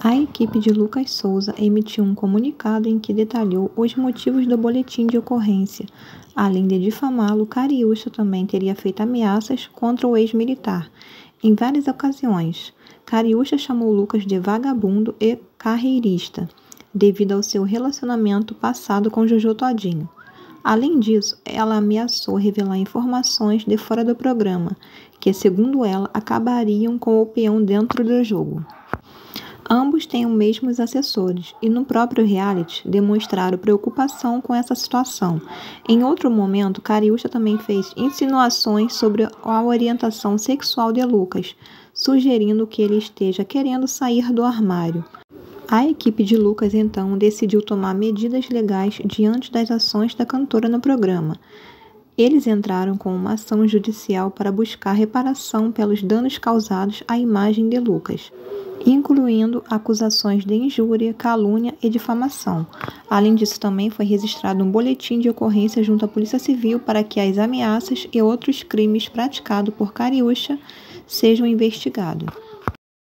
A equipe de Lucas Souza emitiu um comunicado em que detalhou os motivos do boletim de ocorrência. Além de difamá-lo, Cariúcha também teria feito ameaças contra o ex-militar. Em várias ocasiões, Cariúcha chamou Lucas de vagabundo e carreirista, devido ao seu relacionamento passado com Jojo Todinho. Além disso, ela ameaçou revelar informações de fora do programa, que, segundo ela, acabariam com o peão dentro do jogo. Ambos têm os mesmos assessores e, no próprio reality, demonstraram preocupação com essa situação. Em outro momento, Cariúcha também fez insinuações sobre a orientação sexual de Lucas, sugerindo que ele esteja querendo sair do armário. A equipe de Lucas, então, decidiu tomar medidas legais diante das ações da cantora no programa. Eles entraram com uma ação judicial para buscar reparação pelos danos causados à imagem de Lucas, incluindo acusações de injúria, calúnia e difamação. Além disso, também foi registrado um boletim de ocorrência junto à Polícia Civil para que as ameaças e outros crimes praticados por Cariúcha sejam investigados.